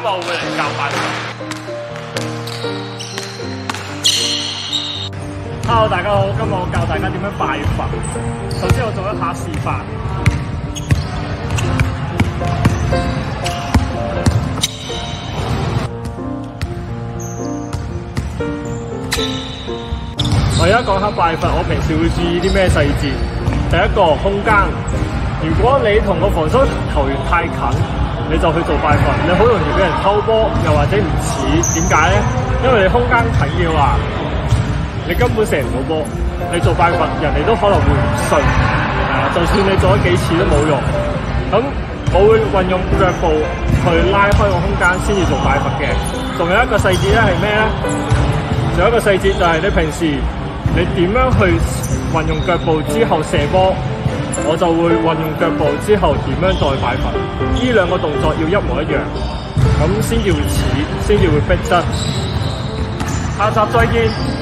日我會嚟教拜佛。Hello， 大家好，今日我教大家點樣拜佛。首先我做一下示範。我而家講下拜佛，我平時會注意啲咩細節？第一個空間，如果你同個防守球員太近，你就去做拜佛，你好容易俾人偷波，又或者唔似。點解咧？因為你空間近嘅話，你根本射唔到波。你做拜佛，人哋都可能會唔信。就算你做咗幾次都冇用。咁我會運用腳步去拉開個空間先至做拜佛嘅。仲有一個細節咧係咩咧？仲有一個細節就係你平時你點樣去運用腳步之後射波，我就會運用腳步之後點樣再拜佛。呢兩個動作要一模一樣，咁先至會似，先至會逼真。下集再見。